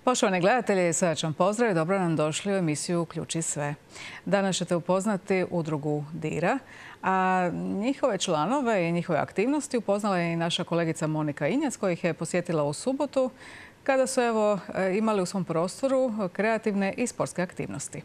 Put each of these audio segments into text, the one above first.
Poštovani gledatelji, srdačan pozdrav i dobro nam došli u emisiju Uključi sve. Danas ćete upoznati udrugu Dira, a njihove članove i njihove aktivnosti upoznala je i naša kolegica Monika Injac, koja ih je posjetila u subotu, kada su imali u svom prostoru kreativne i sportske aktivnosti.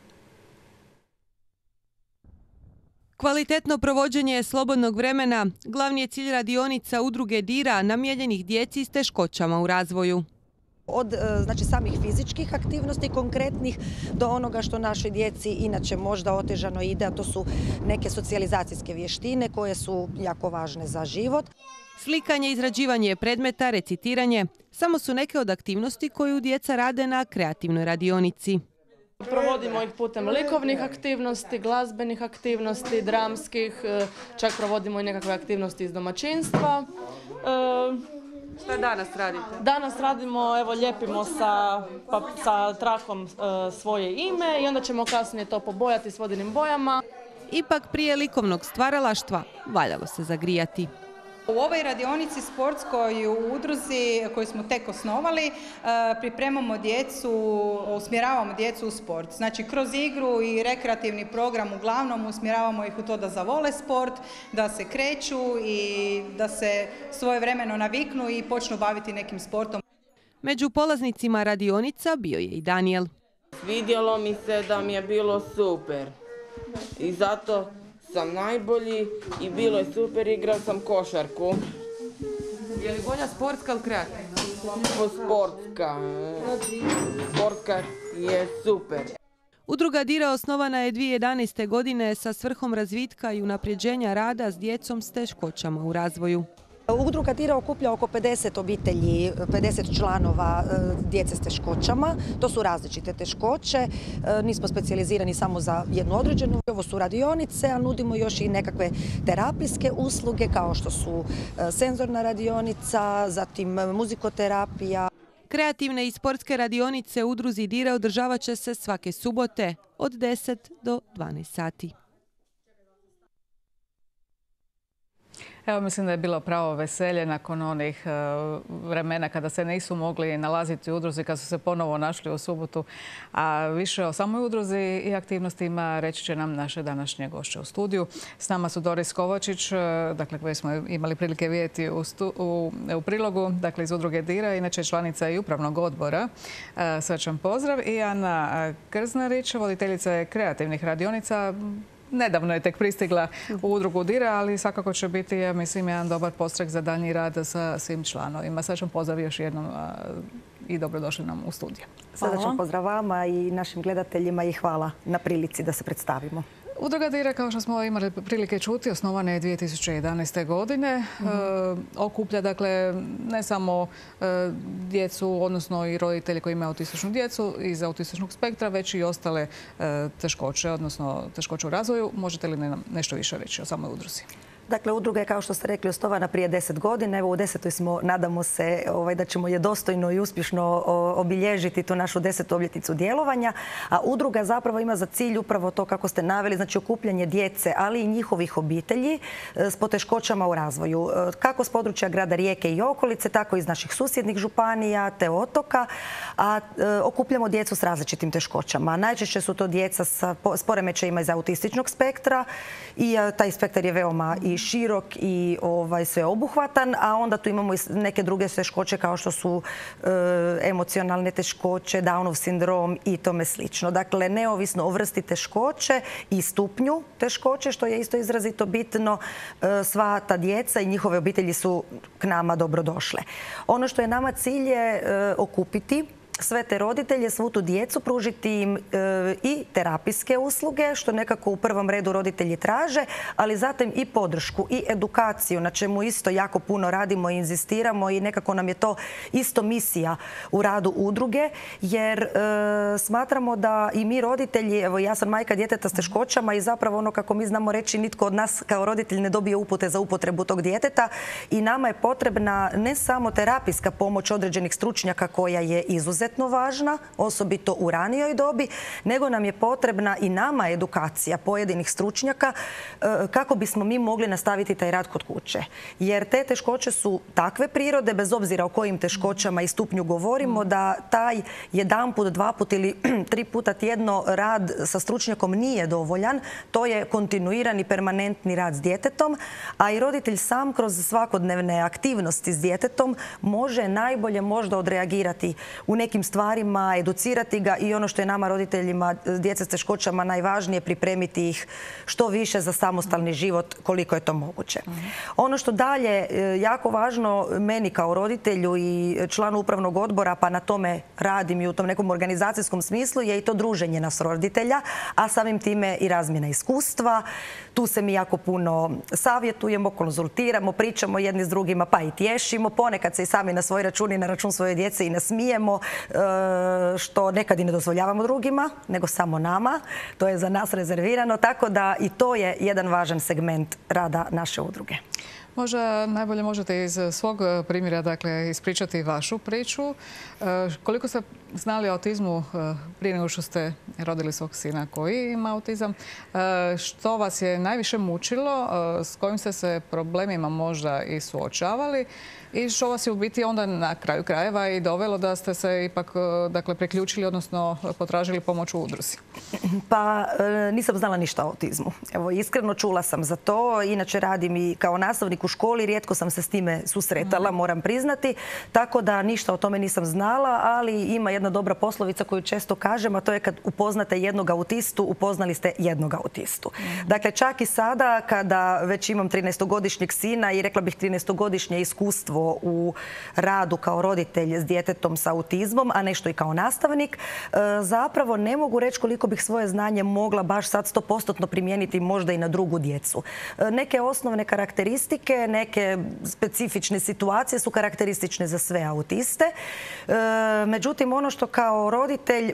Kvalitetno provođenje slobodnog vremena glavni je cilj radionica udruge Dira namijenjenih djeci s teškoćama u razvoju. Od samih fizičkih aktivnosti konkretnih do onoga što našoj djeci inače možda otežano ide, a to su neke socijalizacijske vještine koje su jako važne za život. Slikanje, izrađivanje predmeta, recitiranje samo su neke od aktivnosti koju djeca rade na kreativnoj radionici. Provodimo ih putem likovnih aktivnosti, glazbenih aktivnosti, dramskih, čak provodimo i nekakve aktivnosti iz domaćinstva. Što danas radite? Danas radimo, ljepimo sa trakom svoje ime i onda ćemo kasnije to pobojati s vodenim bojama. Ipak prije likovnog stvaralaštva valjalo se zagrijati. U ovoj radionici sportskoj u udruzi koju smo tek osnovali pripremamo djecu, usmjeravamo djecu u sport. Znači kroz igru i rekreativni program uglavnom usmjeravamo ih u to da zavole sport, da se kreću i da se svojevremeno naviknu i počnu baviti nekim sportom. Među polaznicima radionica bio je i Daniel. Svidjelo mi se da mi je bilo super i zato sam najbolji i bilo je super, igrao sam košarku. Je li bolja sportska ili kreativna? Sportska. Sportska je super. Udruga Dira osnovana je 2011. godine sa svrhom razvitka i unapređenja rada s djecom s teškoćama u razvoju. Udruga Dira okuplja oko 50 obitelji, 50 članova djece s teškoćama. To su različite teškoće. Nismo specijalizirani samo za jednu određenu. Ovo su radionice, a nudimo još i nekakve terapijske usluge kao što su senzorna radionica, zatim muzikoterapija. Kreativne i sportske radionice u udruzi Dira održavat će se svake subote od 10 do 12 sati. Evo, mislim da je bilo pravo veselje nakon onih vremena kada se nisu mogli nalaziti u udruzi, kad su se ponovo našli u subotu. A više o samoj udruzi i aktivnostima reći će nam naše današnje gošće u studiju. S nama su Doris Kovačić, dakle, koju smo imali prilike vidjeti u prilogu, dakle, iz udruge Dira, inače članica i upravnog odbora. Srdačan pozdrav. I Ana Krznarić, voditeljica je kreativnih radionica. Nedavno je tek pristigla u udrugu Dira, ali svakako će biti, ja mislim, jedan dobar podstrek za daljnji rad sa svim članovima. Srdačan pozdrav još jednom i dobrodošli nam u studiju. Srdačan pozdrav vama i našim gledateljima i hvala na prilici da se predstavimo. Udruga Dira, kao što smo imali prilike čuti, osnovana je 2011. godine. Okuplja, dakle, ne samo djecu, odnosno i roditelji koji imaju autističnu djecu iz autističnog spektra, već i ostale teškoće, odnosno teškoće u razvoju. Možete li nam nešto više reći o samoj udruzi? Dakle, udruga je, kao što ste rekli, osnovana prije 10 godina. Evo, u 10. smo, nadamo se da ćemo je dostojno i uspješno obilježiti tu našu 10. obljetnicu djelovanja. A udruga zapravo ima za cilj upravo to, kako ste naveli, znači okupljanje djece, ali i njihovih obitelji s poteškoćama u razvoju. Kako s područja grada Rijeke i okolice, tako i iz naših susjednih županija te otoka. A okupljamo djecu s različitim teškoćama. Najčešće su to djeca s poremećajima iz autističnog spektra i taj spektar je veoma i širok i sveobuhvatan, a onda tu imamo i neke druge teškoće kao što su emocionalne teškoće, Downov sindrom i tome slično. Dakle, neovisno o vrsti teškoće i stupnju teškoće, što je isto izrazito bitno, sva ta djeca i njihove obitelji su k nama dobrodošle. Ono što je nama cilj je okupiti sve te roditelje, svu tu djecu, pružiti im i terapijske usluge, što nekako u prvom redu roditelji traže, ali zatim i podršku i edukaciju, na čemu isto jako puno radimo i inzistiramo i nekako nam je to isto misija u radu udruge, jer smatramo da i mi roditelji, evo ja sam majka djeteta s teškoćama i zapravo ono, kako mi znamo reći, nitko od nas kao roditelj ne dobije upute za upotrebu tog djeteta i nama je potrebna ne samo terapijska pomoć određenih stručnjaka koja je izuzetna izuzetno važna, osobito u ranijoj dobi, nego nam je potrebna i nama edukacija pojedinih stručnjaka kako bismo mi mogli nastaviti taj rad kod kuće. Jer te teškoće su takve prirode, bez obzira o kojim teškoćama i stupnju govorimo, da taj jedanput, dvaput ili 3 puta tjedno rad sa stručnjakom nije dovoljan. To je kontinuirani, permanentni rad s djetetom, a i roditelj sam kroz svakodnevne aktivnosti s djetetom može najbolje možda odreagirati u nekim stvarima, educirati ga i ono što je nama roditeljima djece s teškoćama najvažnije, pripremiti ih što više za samostalni život koliko je to moguće. Ono što dalje jako važno meni kao roditelju i članu upravnog odbora, pa na tome radim i u tom nekom organizacijskom smislu, je i to druženje nas roditelja, a samim time i razmjena iskustva. Tu se mi jako puno savjetujemo, konzultiramo, pričamo jedni s drugima, pa i tješimo. Ponekad se i sami na svoj račun i na račun svoje djece i nasmijemo, što nekad i ne dozvoljavamo drugima, nego samo nama. To je za nas rezervirano, tako da i to je jedan važan segment rada naše udruge. Možda najbolje možete iz svog primjera, dakle, ispričati vašu priču. Koliko ste znali o autizmu prije nego što ste rodili svog sina koji ima autizam? Što vas je najviše mučilo? S kojim ste se problemima možda i suočavali? I što vas je u biti onda na kraju krajeva i dovelo da ste se ipak, dakle, priključili, odnosno potražili pomoć u udruzi? Pa nisam znala ništa o autizmu. Evo, iskreno čula sam za to. Inače radim i kao nastavnik u školi. Rijetko sam se s time susretala, moram priznati. Tako da ništa o tome nisam znala, ali ima jedna dobra poslovica koju često kažem, a to je kad upoznate jednog autistu, upoznali ste jednog autistu. Dakle, čak i sada kada već imam 13-godišnjeg sina i rekla bih 13-godišnje iskustvo u radu kao roditelj s djetetom sa autizmom, a nešto i kao nastavnik, zapravo ne mogu reći koliko bih svoje znanje mogla baš sad 100% primijeniti možda i na drugu djecu. Neke osnovne karakteristike, neke specifične situacije su karakteristične za sve autiste. Međutim, ono što kao roditelj,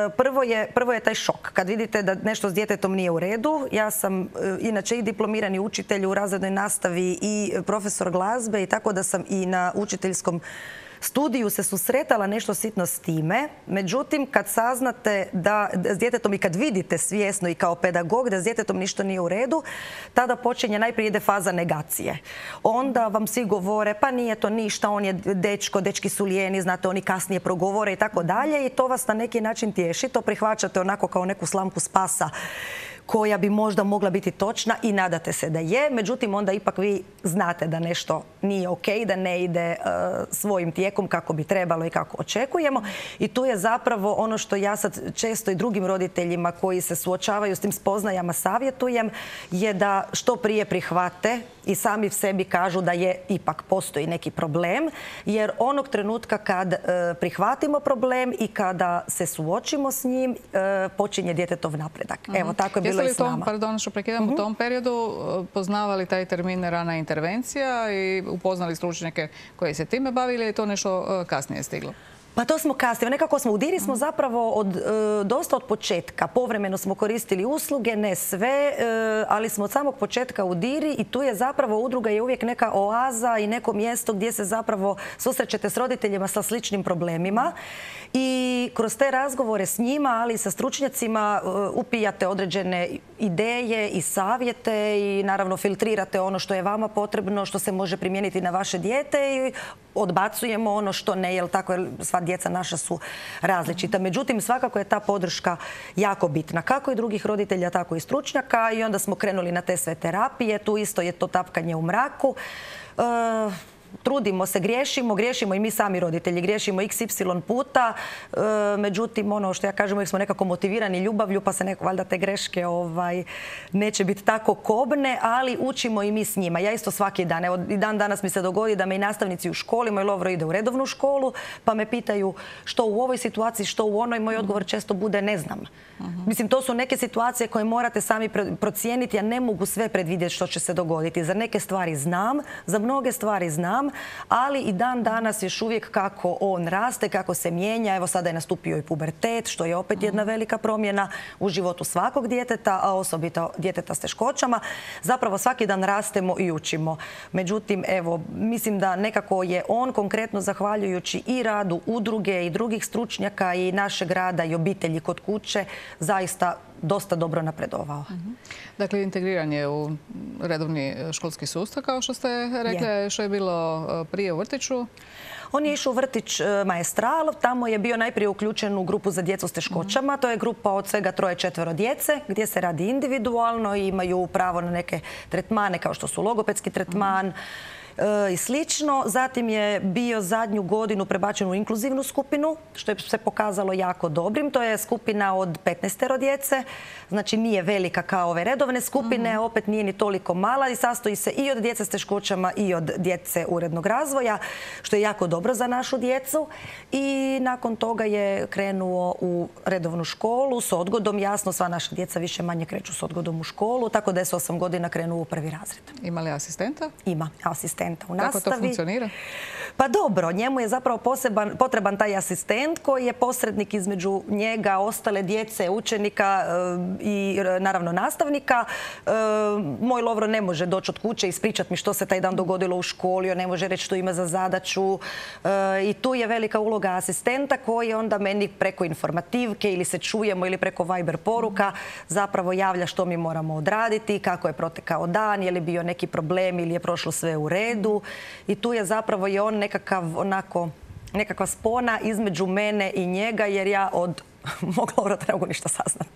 prvo je taj šok. Kad vidite da nešto s djetetom nije u redu, ja sam inače i diplomirani učitelj u razrednoj nastavi i profesor glazbe, i tako da sam i na učiteljskom studiju se susretala nešto sitno s time. Međutim, kad saznate da s djetetom i kad vidite svjesno i kao pedagog da s djetetom ništa nije u redu, tada počinje, najprije ide faza negacije. Onda vam svi govore, pa nije to ništa, on je dečko, dečki su lijeni, znate, oni kasnije progovore i tako dalje, i to vas na neki način tješi. To prihvaćate onako kao neku slamku spasa koja bi možda mogla biti točna i nadate se da je. Međutim, onda ipak vi znate da nešto nije ok, da ne ide svojim tijekom kako bi trebalo i kako očekujemo. I tu je zapravo ono što ja sad često i drugim roditeljima koji se suočavaju s tim spoznajama savjetujem, je da što prije prihvate i sami sebi kažu da je ipak postoji neki problem, jer onog trenutka kad prihvatimo problem i kada se suočimo s njim, počinje djetetov napredak. Evo, tako je bilo i s nama. Pardon što prekidam, u tom periodu poznavali taj termin rana intervencija i upoznali stručnjake koji se time bavili, i to nešto kasnije stiglo? Pa to smo kasnije. Nekako smo u Diri smo zapravo dosta od početka. Povremeno smo koristili usluge, ne sve, ali smo od samog početka u Diri, i tu je zapravo udruga je uvijek neka oaza i neko mjesto gdje se zapravo susrećete s roditeljima sa sličnim problemima i kroz te razgovore s njima, ali i sa stručnjacima, upijate određene ideje i savjete i naravno filtrirate ono što je vama potrebno, što se može primijeniti na vaše dijete, i odbacujemo ono što ne, jer tako je, sva djeca naša su različita. Međutim, svakako je ta podrška jako bitna. Kako i drugih roditelja, tako i stručnjaka, i onda smo krenuli na te sve terapije. Tu isto je to tapkanje u mraku. Trudimo se, griješimo i mi sami roditelji, griješimo XY puta. Međutim, ono što ja kažem, uvijek smo nekako motivirani ljubavlju, pa se valjda te greške neće biti tako kobne, ali učimo i mi s njima. Ja isto svaki dan, evo i dan danas mi se dogodi da me i nastavnici u školi, moj Lovro ide u redovnu školu, pa me pitaju što u ovoj situaciji, što u onoj, moj odgovor često bude ne znam. Mislim, to su neke situacije koje morate sami procijeniti, ja ne mogu sve predvidjeti što će se dogoditi. Za neke stvari znam, za mnoge stvari znam, znam, ali i dan danas još uvijek kako on raste, kako se mijenja. Evo sada je nastupio i pubertet, što je opet jedna velika promjena u životu svakog djeteta, a osobito djeteta s teškoćama. Zapravo svaki dan rastemo i učimo. Međutim, evo, mislim da nekako je on konkretno zahvaljujući i radu udruge i drugih stručnjaka i našeg rada i obitelji kod kuće zaista dosta dobro napredovao. Dakle, integriran je u redovni školski sustav, kao što ste rekli, što je bilo prije u vrtiću. On je išao u vrtić Maestral, tamo je bio najprije uključen u grupu za djecu s teškoćama. To je grupa od svega 3-4 djece gdje se radi individualno i imaju pravo na neke tretmane kao što su logopedski tretman i slično. Zatim je bio zadnju godinu prebačen u inkluzivnu skupinu, što je se pokazalo jako dobrim. To je skupina od 15 djece, znači nije velika kao ove redovne skupine, opet nije ni toliko mala i sastoji se i od djece s teškoćama i od djece urednog razvoja, što je jako dobro za našu djecu. I nakon toga je krenuo u redovnu školu s odgodom. Jasno, sva naša djeca više manje kreću s odgodom u školu, tako da je s 8 godina krenuo u 1. razred. Ima li asistenta? Ima asistenta u nastavi. Kako to funkcionira? Pa dobro, njemu je zapravo potreban taj asistent koji je posrednik između njega, ostale djece, učenika i naravno nastavnika. Moj Lovro ne može doći od kuće i ispričati mi što se taj dan dogodilo u školi, on ne može reći što ima za zadaću. I tu je velika uloga asistenta koji onda meni preko informativke ili se čujemo ili preko Viber poruka zapravo javlja što mi moramo odraditi, kako je protekao dan, je li bio neki problem ili je prošlo sve u redu. I tu je zapravo i on nekakva spona između mene i njega, jer ja od mog Lovra ne mogu ništa saznati.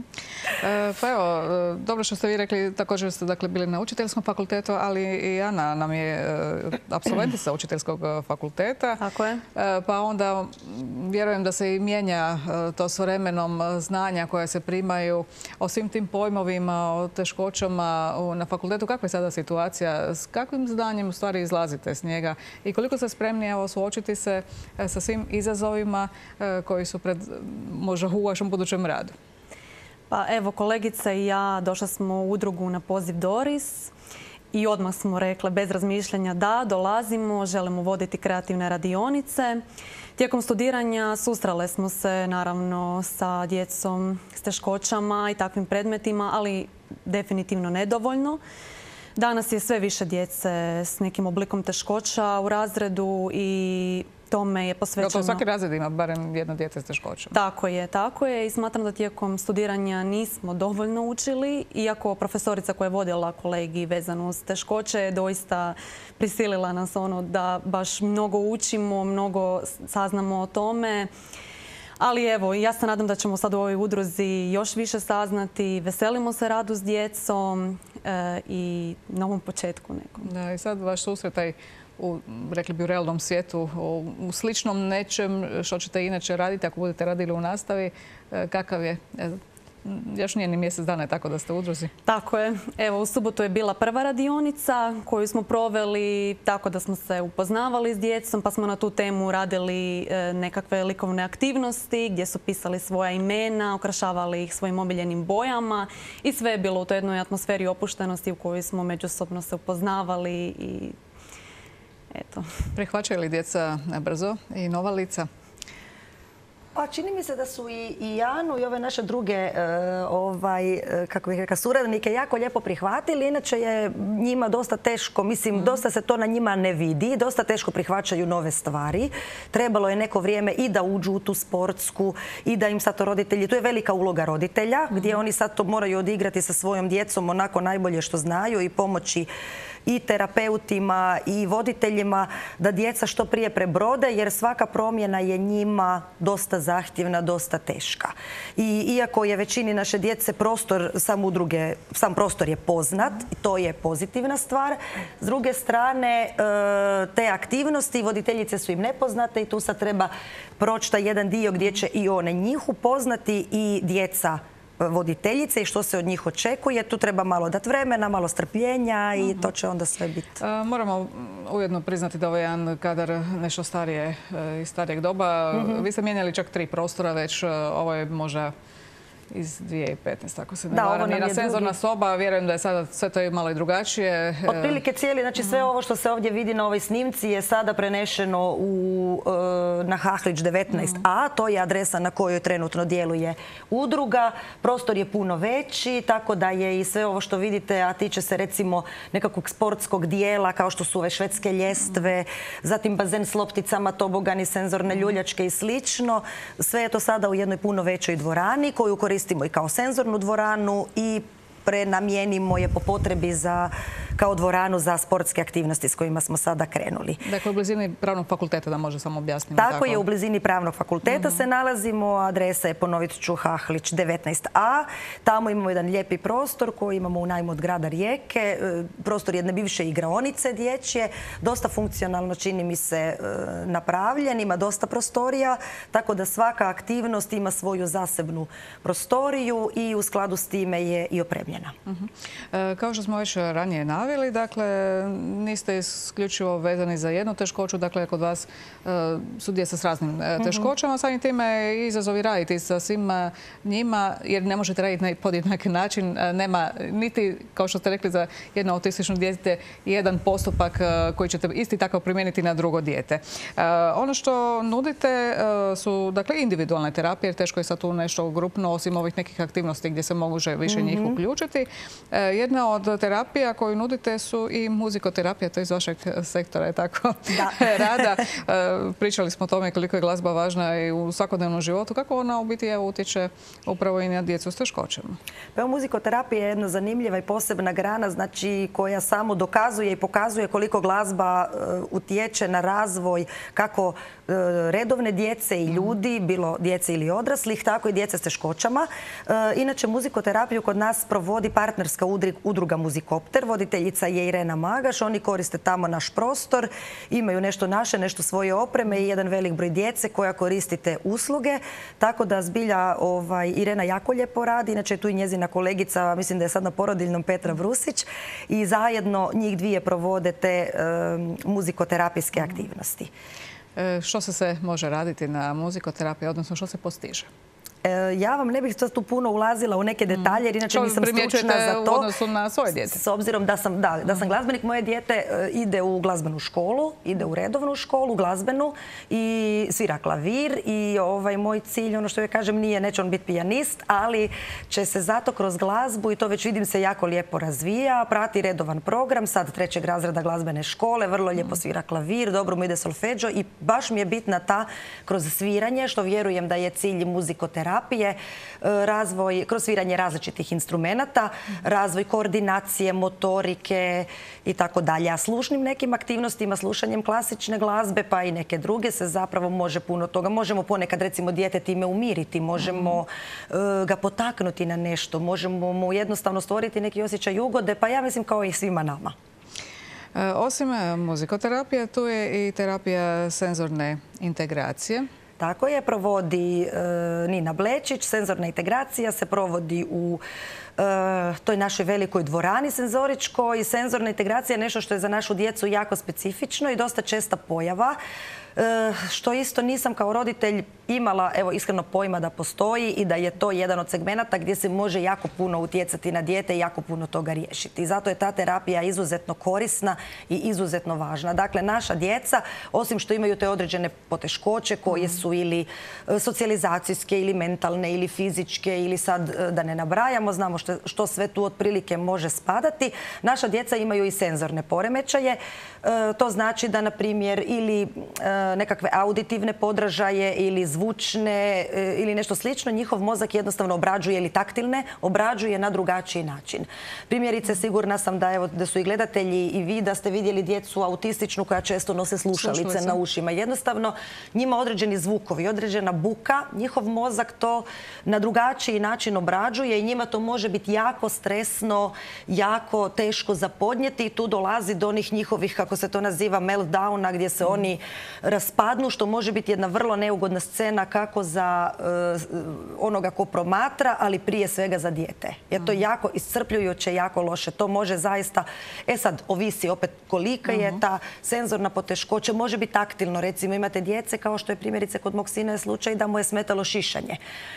Pa evo, dobro što ste vi rekli, također ste dakle bili na učiteljskom fakultetu, ali i Ana nam je apsolventica učiteljskog fakulteta. Tako je. Pa onda vjerujem da se i mijenja to s vremenom znanja koja se primaju o svim tim pojmovima, o teškoćama na fakultetu. Kakva je sada situacija? S kakvim znanjem u stvari izlazite s njega? I koliko ste spremni evo suočiti se sa svim izazovima koji su pred možda u vašem budućem radu? Pa evo, kolegica i ja došla smo u udrugu na poziv Doris i odmah smo rekle bez razmišljanja da, dolazimo, želimo voditi kreativne radionice. Tijekom studiranja susrele smo se naravno sa djecom s teškoćama i takvim predmetima, ali definitivno nedovoljno. Danas je sve više djece s nekim oblikom teškoća u razredu i tome je posvećeno... Gotovo svaki razred ima barem jedno dijete s teškoćom. Tako je. I smatram da tijekom studiranja nismo dovoljno učili, iako profesorica koja je vodila kolegij vezano uz teškoće je doista prisilila nas da baš mnogo učimo, mnogo saznamo o tome. Ali evo, ja se nadam da ćemo sad u ovoj udruzi još više saznati. Veselimo se radu s djecom i novom početku nekom. Da, i sad vaš susretaj rekli bi u realnom svijetu, u sličnom nečem što ćete inače raditi ako budete radili u nastavi. Kakav je? Još nije ni mjesec dana je tako da ste u udruzi. Tako je. Evo, u subotu je bila prva radionica koju smo proveli tako da smo se upoznavali s djecom, pa smo na tu temu radili nekakve likovne aktivnosti gdje su pisali svoja imena, ukrašavali ih svojim omiljenim bojama i sve je bilo u toj jednoj atmosferi opuštenosti u kojoj smo međusobno se upoznavali i eto. Prihvaćaju li djeca brzo i nova lica? Pa čini mi se da su i Janu i ove naše druge kako bih rekla, suradnike jako lijepo prihvatili. Inače je njima dosta teško, mislim, dosta se to na njima ne vidi, dosta teško prihvaćaju nove stvari. Trebalo je neko vrijeme i da uđu u tu sportsku i da im sad to roditelji, tu je velika uloga roditelja gdje oni sad to moraju odigrati sa svojom djecom onako najbolje što znaju i pomoći i terapeutima i voditeljima da djeca što prije prebrode, jer svaka promjena je njima dosta zahtjevna, dosta teška. I iako je većini naše djece prostor sam udruge, sam prostor je poznat i to je pozitivna stvar. S druge strane, te aktivnosti voditeljice su im nepoznate i tu sad treba proći taj jedan dio gdje će i one njih upoznati i djeca voditeljice i što se od njih očekuje. Tu treba malo dati vremena, malo strpljenja i to će onda sve biti. Moramo ujedno priznati da ovo je jedan kadar nešto starije iz starijeg doba. Vi ste mijenjali čak 3 prostora već. Ovo je možda iz 2015, ako se ne varam. Jedna senzorna soba, vjerujem da je sada sve to malo i drugačije. Otprilike cijeli, znači sve ovo što se ovdje vidi na ovoj snimci je sada prenešeno na Hahlić 19a. To je adresa na kojoj trenutno djeluje udruga. Prostor je puno veći, tako da je i sve ovo što vidite, a tiče se recimo nekakvog sportskog dijela, kao što su ove švedske ljestve, zatim bazen s lopticama, tobogani, senzorne ljuljačke i slično. Sve je to sada u jednoj puno većoj dvorani koju koristimo i kao senzornu dvoranu i prenamijenimo je po potrebi kao dvoranu za sportske aktivnosti s kojima smo sada krenuli. Dakle, u blizini Pravnog fakulteta, da može samo objasniti. Tako je, u blizini Pravnog fakulteta se nalazimo. Adresa je, ponovit ću, Hahlić 19a. Tamo imamo jedan lijepi prostor koji imamo u najmu od grada Rijeke. Prostor jedne bivše igraonice dječje. Dosta funkcionalno, čini mi se, napravljen. Ima dosta prostorija, tako da svaka aktivnost ima svoju zasebnu prostoriju i u skladu s time je i opremljena. Kao što smo već ranije naveli, dakle, niste isključivo vezani za jednu teškoću, dakle, kod vas su djeca s raznim teškoćama, samim time je izazovi raditi sa svim njima, jer ne možete raditi na podjednaki način. Nema niti, kao što ste rekli, za jedno autistično dijete jedan postupak koji ćete isti tako primijeniti na drugo dijete. Ono što nudite su, dakle, individualne terapije, jer teško je sad tu nešto grupno, osim ovih nekih aktivnosti gdje se može više njih uključiti. Jedna od terapija koju nudite su i muzikoterapija, to je iz vašeg sektora, je tako, rada. Pričali smo o tome koliko je glazba važna i u svakodnevnom životu. Kako ona u biti utječe upravo i na djecu s teškoćama? Pa muzikoterapija je jedna zanimljiva i posebna grana, znači koja samo dokazuje i pokazuje koliko glazba utječe na razvoj kako redovne djece i ljudi, bilo djece ili odraslih, tako i djece s teškoćama. Inače, muzikoterapiju kod nas provodi partnerska udruga Muzikopter. Voditeljica je Irena Magaš. Oni koriste tamo naš prostor. Imaju nešto naše, nešto svoje opreme i jedan velik broj djece koja koristi te usluge. Tako da zbilja Irena jako lijepo radi. Inače je tu i njezina kolegica, mislim da je sad na porodiljnom, Petra Vrusić. I zajedno njih dvije provode te muzikoterapijske aktivnosti. Što se sve može raditi na muzikoterapiji, odnosno što se postiže? Ja vam ne bih tu puno ulazila u neke detalje, jer inače nisam stručna za to. U odnosu na svoje dijete? S obzirom da sam glazbenik, moje dijete ide u glazbenu školu, ide u redovnu školu, glazbenu, i svira klavir. I moj cilj, ono što ja kažem, neće on biti pijanist, ali će se zato kroz glazbu, i to već vidim se jako lijepo razvija, prati redovan program, sad 3. razreda glazbene škole, vrlo lijepo svira klavir, dobro mu ide solfeđo i baš mi je bitna ta kroz sviranje, što vjerujem da je cilj muzikoterapije, razvoj kroz sviranje različitih instrumenata, razvoj koordinacije, motorike i tako dalje. A slušnim nekim aktivnostima, slušanjem klasične glazbe pa i neke druge se zapravo može puno toga. Možemo ponekad recimo dijete time umiriti, možemo ga potaknuti na nešto, možemo mu jednostavno stvoriti neki osjećaj ugode, pa ja mislim kao i svima nama. Osim muzikoterapije, tu je i terapija senzorne integracije. Tako je, provodi Nina Blečić. Senzorna integracija se provodi u toj našoj velikoj dvorani senzoričkoj. I senzorna integracija je nešto što je za našu djecu jako specifično i dosta česta pojava, što isto nisam kao roditelj imala, evo, iskreno pojma da postoji i da je to jedan od segmenata gdje se može jako puno utjecati na dijete i jako puno toga riješiti. I zato je ta terapija izuzetno korisna i izuzetno važna. Dakle, naša djeca, osim što imaju te određene poteškoće koje su ili socijalizacijske ili mentalne ili fizičke ili sad da ne nabrajamo, znamo što sve tu otprilike može spadati. Naša djeca imaju i senzorne poremećaje. To znači da, na primjer, ili nekakve auditivne podražaje ili zvučne ili nešto slično, njihov mozak jednostavno obrađuje, ili taktilne, obrađuje na drugačiji način. Primjerice, sigurna sam da su i gledatelji i vi da ste vidjeli djecu autističnu koja često nose slušalice na ušima. Jednostavno, njima određeni zvukovi, određena buka, njihov mozak to na drugačiji način obrađuje i njima to može biti jako stresno, jako teško za podnijeti i tu dolazi do onih njihovih, kako se to naziva, meltdowna, gdje se oni raspadnu, što može biti jedna vrlo neugodna scena kako za onoga ko promatra, ali prije svega za dijete. Jer to je jako iscrpljujuće, jako loše. To može zaista, sad, ovisi opet kolika je ta senzorna poteškoća. Može biti taktilno. Recimo, imate djece, kao što je primjerice kod mog sina je slučaj da mu je smetalo šišanje.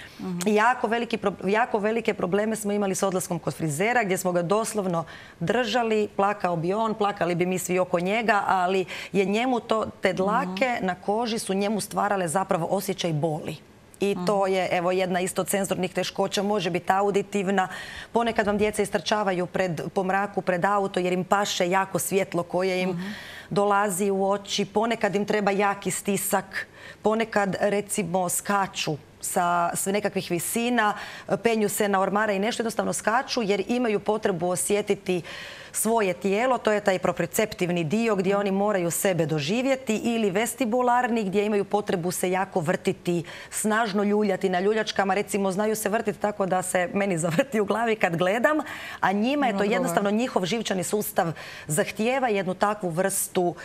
Jako velike probleme smo imali s odlaskom kod frizera, gdje smo ga doslovno držali, plakao bi on, plakali bi mi svi oko njega, ali je njemu te dlake na koži su njemu stvarale zapravo osjećaj boli. I to je, evo, jedna isto od senzornih teškoća, može biti auditivna. Ponekad vam djeca istrčavaju po mraku pred auto jer im paše jako svjetlo koje im dolazi u oči. Ponekad im treba jaki stisak. Ponekad, recimo, skaču sa nekakvih visina, penju se na ormare i nešto, jednostavno skaču jer imaju potrebu osjetiti svoje tijelo. To je taj proprioceptivni dio gdje oni moraju sebe doživjeti, ili vestibularni gdje imaju potrebu se jako vrtiti, snažno ljuljati na ljuljačkama. Recimo, znaju se vrtiti tako da se meni zavrti u glavi kad gledam, a njima je to jednostavno, njihov živčani sustav zahtijeva jednu takvu vrstu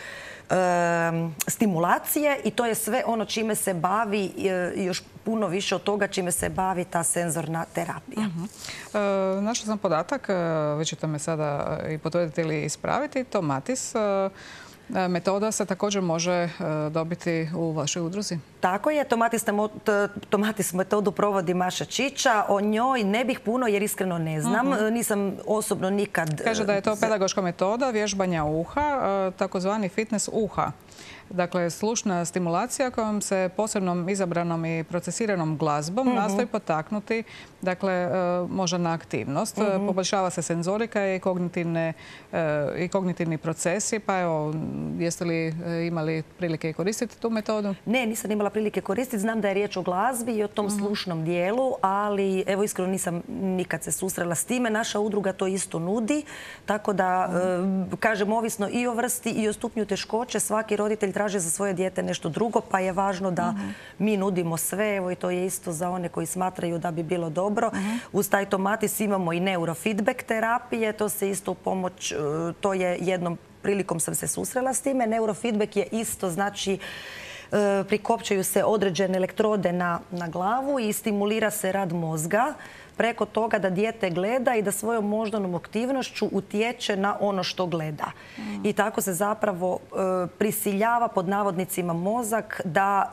stimulacije i to je sve ono čime se bavi, još puno više od toga čime se bavi ta senzorna terapija. Našla sam podatak, vi ćete me sada i potvrditi ili ispraviti, Tomatis metoda se također može dobiti u vašoj udruzi. Tako je, Tomatis metodu provodi Maša Čiča. O njoj ne bih puno jer iskreno ne znam. Nisam osobno nikad... Kaže da je to pedagoška metoda vježbanja uha, takozvani fitness uha. Dakle, slušna stimulacija kojom se posebnom izabranom i procesiranom glazbom nastoji potaknuti, dakle, moždana aktivnost. Poboljšava se senzorika i kognitivni procesi. Pa evo, jeste li imali prilike koristiti tu metodu? Ne, nisam imala prilike koristiti. Znam da je riječ o glazbi i o tom slušnom dijelu, ali evo, iskreno nisam nikad se susrela s time. Naša udruga to isto nudi, tako da, kažem, ovisno i o vrsti i o stupnju teškoće, svaki roditelj traže za svoje dijete nešto drugo, pa je važno da mi nudimo sve. Evo, i to je isto za one koji smatraju da bi bilo dobro. Uz taj Tomatis imamo i neurofeedback terapije. To se isto pomoć, to je jednom prilikom sam se susrela s time. Neurofeedback je isto, znači, prikopčaju se određene elektrode na glavu i stimulira se rad mozga preko toga da dijete gleda i da svojom moždanom aktivnošću utječe na ono što gleda. I tako se zapravo prisiljava, pod navodnicima, mozak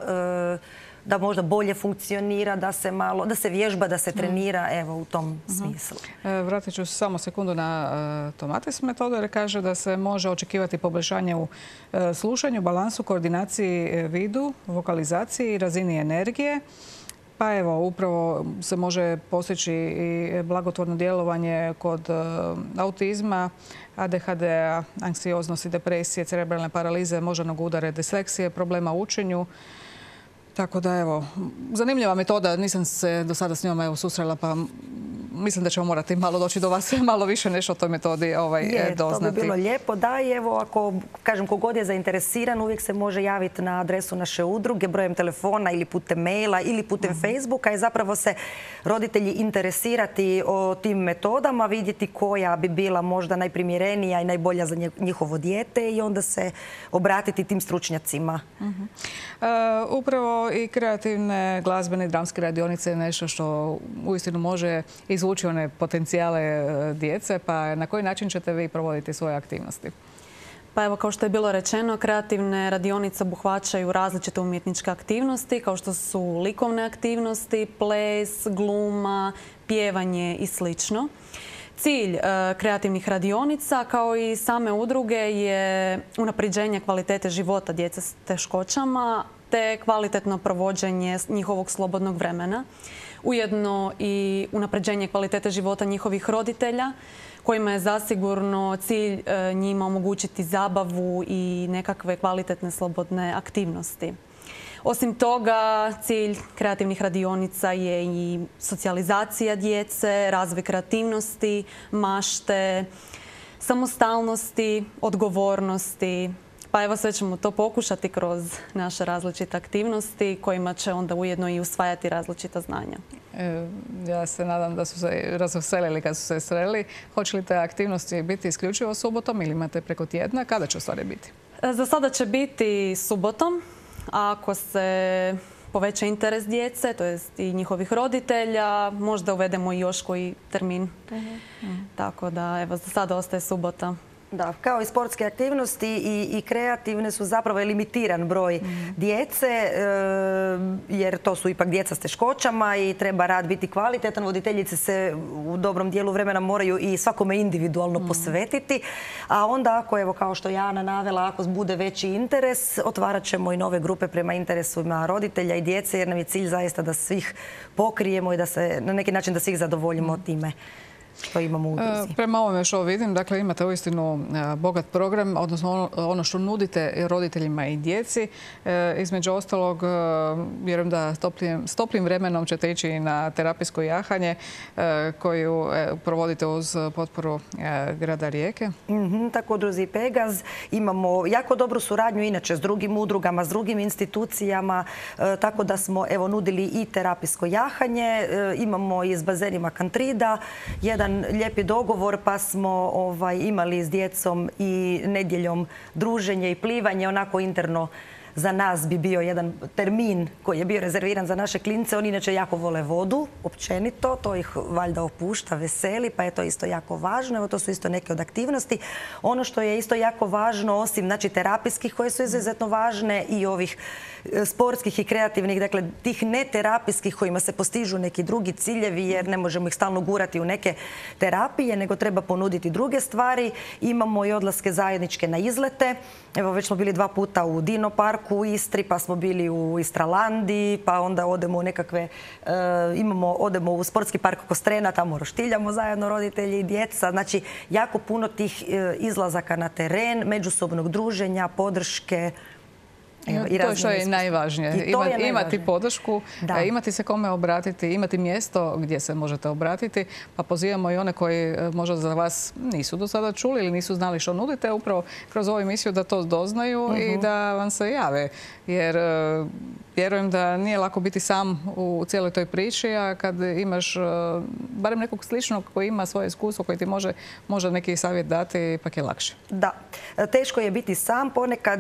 da možda bolje funkcionira, da se vježba, da se trenira, evo, u tom smislu. Vratit ću samo sekundu na Tomatis metodu jer kaže da se može očekivati poboljšanje u slušanju, balansu, koordinaciji vidu, vokalizaciji i razini energije. Pa evo, upravo se može postići i blagotvorno djelovanje kod autizma, ADHD-a, anksioznosti, depresije, cerebralne paralize, moždanog udara, disleksije, problema u učenju. Tako da, evo, zanimljiva metoda. Nisam se do sada s njom susrela, pa mislim da ćemo morati malo doći do vas, malo više nešto o toj metodi doznati. To bi bilo lijepo. Da, i evo, ako, kažem, kogod je zainteresiran, uvijek se može javiti na adresu naše udruge, brojem telefona ili putem maila ili putem Facebooka i zapravo se roditelji interesirati o tim metodama, vidjeti koja bi bila možda najprimjerenija i najbolja za njihovo dijete i onda se obratiti tim stručnjacima. Upravo i kreativne glazbene i dramske radionice je nešto što uistinu može izvući one potencijale djece. Pa na koji način ćete vi provoditi svoje aktivnosti? Pa evo, kao što je bilo rečeno, kreativne radionice obuhvaćaju različite umjetničke aktivnosti kao što su likovne aktivnosti, ples, gluma, pjevanje i slično. Cilj kreativnih radionica kao i same udruge je unapređenje kvalitete života djece s teškoćama te kvalitetno provođenje njihovog slobodnog vremena. Ujedno i unapređenje kvalitete života njihovih roditelja kojima je zasigurno cilj njima omogućiti zabavu i nekakve kvalitetne slobodne aktivnosti. Osim toga, cilj kreativnih radionica je i socijalizacija djece, razvoj kreativnosti, mašte, samostalnosti, odgovornosti. Pa evo, sve ćemo to pokušati kroz naše različite aktivnosti kojima će onda ujedno i usvajati različita znanja. Ja se nadam da su se razveselili kad su se sreli. Hoće li te aktivnosti biti isključivo subotom ili imate preko tjedna? Kada će u stvari biti? Za sada će biti subotom. ako se poveća interes djece, to jest i njihovih roditelja, možda uvedemo i još koji termin. Tako da, evo, za sada ostaje subota. Da, kao i sportske aktivnosti i kreativne su zapravo limitiran broj djece, jer to su ipak djeca s teškoćama i treba rad biti kvalitetan. Voditeljice se u dobrom dijelu vremena moraju i svakome individualno posvetiti. A onda ako, evo, kao što je Ana navela, ako bude veći interes, otvarat ćemo i nove grupe prema interesima roditelja i djece, jer nam je cilj zaista da svih pokrijemo i da se na neki način da svih zadovoljimo time što imamo u udruzi. Prema ovome što vidim, dakle, imate uistinu bogat program, odnosno ono što nudite roditeljima i djeci. Između ostalog, vjerujem da s toplim vremenom ćete ići i na terapijsko jahanje koju provodite uz potporu grada Rijeke. Tako udruzi Pegaz. Imamo jako dobru suradnju inače s drugim udrugama, s drugim institucijama, tako da smo, evo, nudili i terapijsko jahanje. Imamo i s bazenima Kantrida jedan lijepi dogovor, pa smo imali s djecom i nedjeljom druženje i plivanje, onako interno. Za nas bi bio jedan termin koji je bio rezerviran za naše klince. Oni inače jako vole vodu, općenito. To ih valjda opušta, veseli, pa je to isto jako važno. Evo, to su isto neke od aktivnosti. Ono što je isto jako važno, osim znači terapijskih koje su izuzetno važne i ovih sportskih i kreativnih, dakle tih neterapijskih kojima se postižu neki drugi ciljevi, jer ne možemo ih stalno gurati u neke terapije, nego treba ponuditi druge stvari. Imamo i odlaske zajedničke na izlete. Evo, već smo bili 2 puta u Dino parku u Istri, pa smo bili u Istralandiji, pa onda odemo u nekakve, odemo u sportski park Kostrena, tamo roštiljamo zajedno roditelji i djeca. Znači, jako puno tih izlazaka na teren, međusobnog druženja, podrške. To je što je najvažnije. Imati podršku, imati se kome obratiti, imati mjesto gdje se možete obratiti. Pa pozivamo i one koji možda za vas nisu do sada čuli ili nisu znali što nudite, upravo kroz ovu emisiju da to doznaju i da vam se jave. Jer vjerujem da nije lako biti sam u cijeloj toj priči, a kad imaš barem nekog sličnog koji ima svoje iskustvo, koji ti može neki savjet dati, ipak je lakše. Da, teško je biti sam,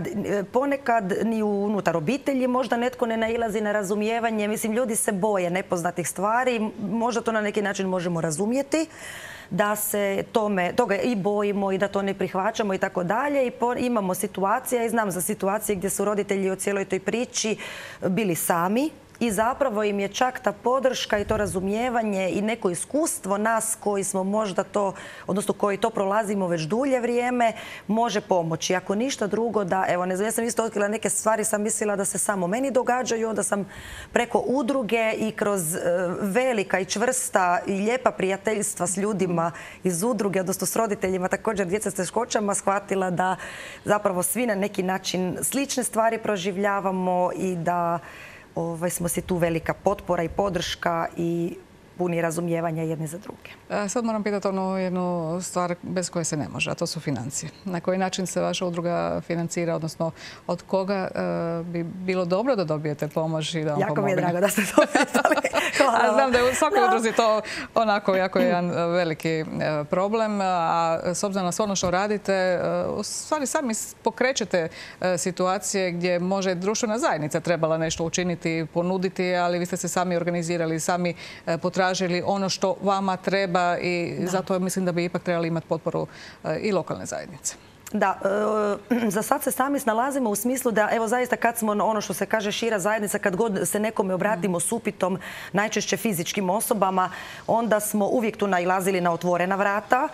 ponekad ni unutar obitelji možda netko ne nailazi na razumijevanje. Mislim, ljudi se boje nepoznatih stvari, možda to na neki način možemo razumjeti, da se toga i bojimo i da to ne prihvaćamo i tako dalje. I imamo situacije, i znam za situacije gdje su roditelji u cijeloj toj priči bili sami i zapravo im je čak ta podrška i to razumijevanje i neko iskustvo nas koji smo možda to, odnosno koji to prolazimo već dulje vrijeme, može pomoći. Ako ništa drugo, da, evo, ne znam, ja sam isto otkrila neke stvari, sam mislila da se samo meni događaju, onda sam preko udruge i kroz velika i čvrsta i lijepa prijateljstva s ljudima iz udruge, odnosno s roditeljima, također djeca s teškoćama, shvatila da zapravo svi na neki način slične stvari proživljavamo i da smo si tu velika potpora i podrška i puni razumijevanja jedni za druge. Sad moram pitati onu jednu stvar bez koje se ne može, a to su financije. Na koji način se vaša udruga financira, odnosno od koga bi bilo dobro da dobijete pomoć i da vam pomogne? Jako mi je drago da ste to pitali. A znam da je u svakoj udruzi to onako jako jedan veliki problem, a s obzirom na sve ono što radite, u stvari sami pokrećete situacije gdje može društvena zajednica trebala nešto učiniti, ponuditi, ali vi ste se sami organizirali, sami potražili ono što vama treba i zato mislim da bi ipak trebali imati potporu i lokalne zajednice. Da, za sad se sami snalazimo u smislu da, evo, zaista kad smo ono što se kaže šira zajednica, kad god se nekome obratimo s upitom, najčešće fizičkim osobama, onda smo uvijek tu nailazili na otvorena vrata.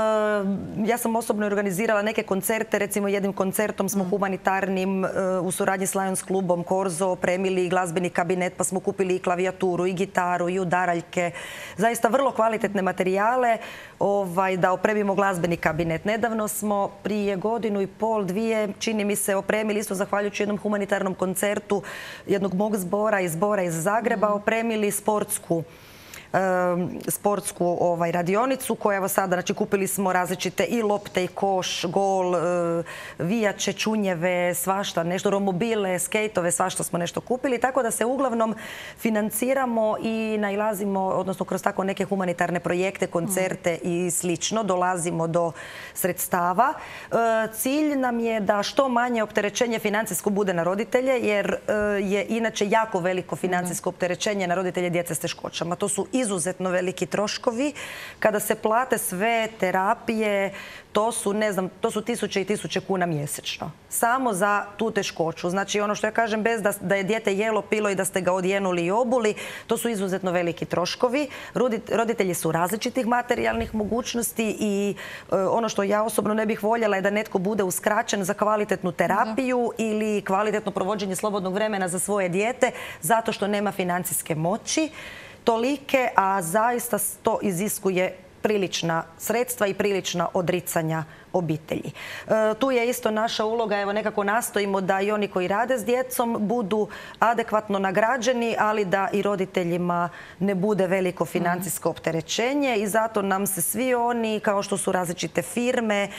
Ja sam osobno organizirala neke koncerte, recimo jednim koncertom smo humanitarnim u suradnji s Lions klubom Korzo opremili glazbeni kabinet, pa smo kupili i klavijaturu i gitaru i udaraljke. Zaista vrlo kvalitetne materijale da opremimo glazbeni kabinet. Nedavno smo prije 1,5 godinu, 2, čini mi se, opremili, isto zahvaljujući jednom humanitarnom koncertu jednog mog zbora iz Zagreba, opremili sportsku sportsku radionicu koja evo sada, znači kupili smo različite i lopte i koš, gol, vijače, čunjeve, svašta, nešto, romobile, skejtove, svašta smo nešto kupili. Tako da se uglavnom financiramo i nailazimo, odnosno kroz tako neke humanitarne projekte, koncerte i slično, dolazimo do sredstava. Cilj nam je da što manje opterećenje financijsko bude na roditelje, jer je inače jako veliko financijsko opterećenje na roditelje djece s teškoćama. To su izuzetno veliki troškovi. Kada se plate sve terapije, to su, ne znam, to su tisuće i tisuće kuna mjesečno. Samo za tu teškoću. Znači, ono što ja kažem, bez da je dijete jelo, pilo i da ste ga odjenuli i obuli, to su izuzetno veliki troškovi. Roditelji su različitih materijalnih mogućnosti i ono što ja osobno ne bih voljela je da netko bude uskraćen za kvalitetnu terapiju ili kvalitetno provođenje slobodnog vremena za svoje dijete zato što nema financijske moći tolike, a zaista to iziskuje prilična sredstva i prilična odricanja obitelji. Tu je isto naša uloga, evo nekako nastojimo da i oni koji rade s djecom budu adekvatno nagrađeni, ali da i roditeljima ne bude veliko financijsko opterećenje i zato nam se svi oni, kao što su različite firme,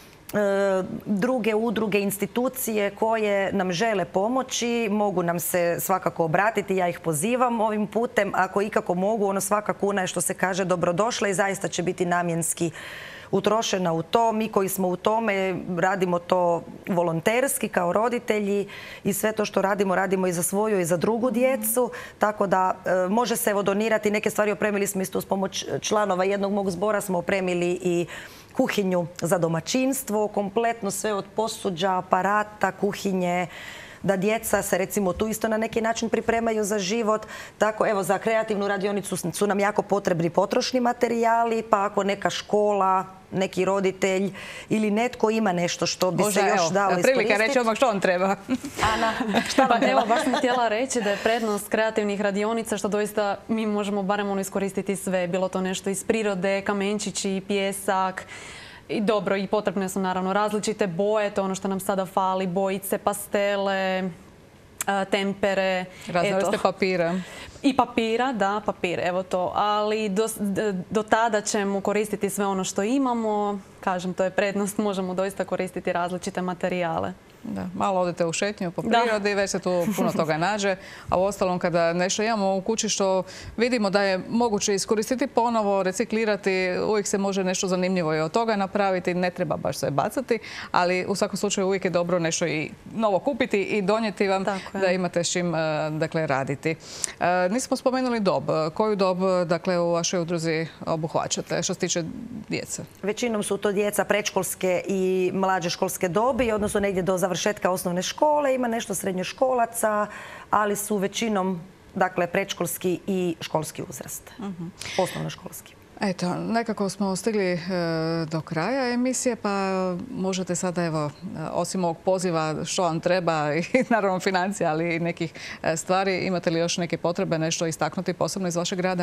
druge udruge, institucije koje nam žele pomoći, mogu nam se svakako obratiti, ja ih pozivam ovim putem, ako ikako mogu, ono svaka kuna je, što se kaže, dobrodošla i zaista će biti namjenski utrošena u to. Mi koji smo u tome radimo to volonterski kao roditelji i sve to što radimo, radimo i za svoju i za drugu djecu, tako da može se evo donirati neke stvari. Opremili smo isto uz pomoć članova jednog mog zbora, smo opremili i kuhinju za domaćinstvo, kompletno sve od posuđa, aparata, kuhinje, da djeca se recimo tu isto na neki način pripremaju za život. Tako evo za kreativnu radionicu su nam jako potrebni potrošni materijali, pa ako neka škola, neki roditelj ili netko ima nešto što bi se još dalo iskoristiti. Prilika reći odmah što on treba. Ana, šta vam treba? Evo, baš sam htjela reći da je prednost kreativnih radionica što doista mi možemo barem iskoristiti sve. Bilo to nešto iz prirode, kamenčići, pijesak. I dobro, i potrebne su naravno različite boje, to je ono što nam sada fali, bojice, pastele, tempere. Razne vrste papira. I papira, da, papir, evo to. Ali do tada ćemo koristiti sve ono što imamo. Kažem, to je prednost, možemo doista koristiti različite materijale. Da, malo odete u šetnju po prirodi, već se tu puno toga nađe. A u ostalom, kada nešto imamo u kući što vidimo da je moguće iskoristiti ponovo, reciklirati, uvijek se može nešto zanimljivo i od toga napraviti. Ne treba baš sve bacati, ali u svakom slučaju uvijek je dobro nešto i novo kupiti i donijeti vam da imate s čim raditi. Nismo spomenuli dob. Koju dob u vašoj udruzi obuhvaćate što se tiče djece? Većinom su to djeca predškolske i mlađe školske dobi, odnosno negdje do završetka osnovne škole. Ima nešto srednjoškolaca, ali su većinom predškolski i školski uzrast. Osnovnoškolski. Eto, nekako smo stigli do kraja emisije, pa možete sada, evo, osim ovog poziva što vam treba i naravno financija, ali i nekih stvari, imate li još neke potrebe, nešto istaknuti posebno iz vašeg rada?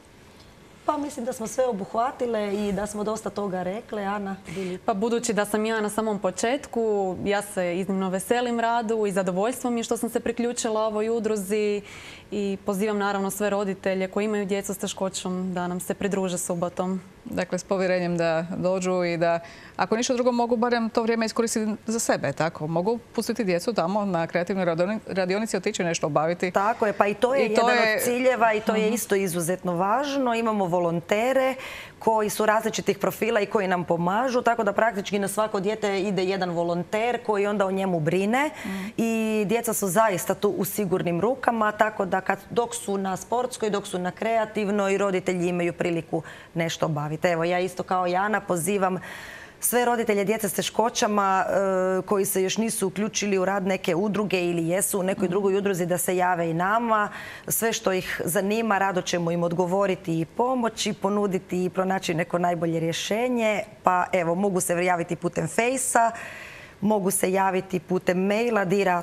Pa mislim da smo sve obuhvatile i da smo dosta toga rekle. Ana? Pa budući da sam ja na samom početku, ja se iznimno veselim radu i zadovoljstvo mi je što sam se priključila ovoj udruzi i pozivam naravno sve roditelje koji imaju djecu s teškoćom da nam se pridruže subotom. Dakle, s povjerenjem da dođu i da, ako ništa drugo, mogu barem to vrijeme iskoristiti za sebe. Tako, mogu pustiti djecu tamo na kreativnoj radionici, otići nešto obaviti. Tako je, pa i to je jedan od ciljeva i to je isto izuzetno važno. Imamo volontere koji su različitih profila i koji nam pomažu, tako da praktički na svako dijete ide jedan volonter koji onda o njemu brine i djeca su zaista tu u sigurnim rukama, tako da dok su na sportskoj, dok su na kreativnoj, roditelji imaju priliku nešto obaviti. Evo, ja isto kao Jana pozivam sve roditelje djece s teškoćama koji se još nisu uključili u rad neke udruge ili jesu u nekoj drugoj udruzi da se jave i nama. Sve što ih zanima, rado ćemo im odgovoriti i pomoći, ponuditi i pronaći neko najbolje rješenje. Pa evo, mogu se javiti putem Fejsa, mogu se javiti putem maila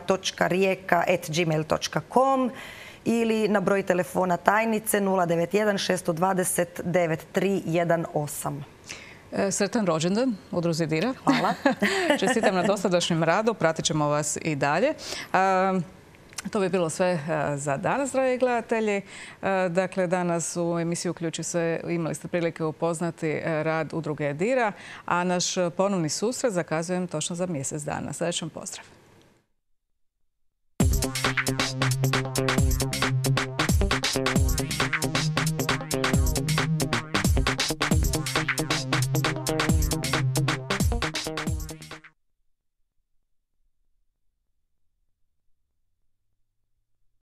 dira.rijeka@gmail.com ili na broj telefona tajnice 091 620 9318. Sretan rođendan udruzi Dira. Hvala. Čestitam na dosadašnjem radu, pratit ćemo vas i dalje. To bi bilo sve za danas, dragi gledatelji. Dakle, danas u emisiju Uključi se imali ste prilike upoznati rad udruge Dira, a naš ponovni susret zakazujem točno za mjesec dana. Srećan pozdrav!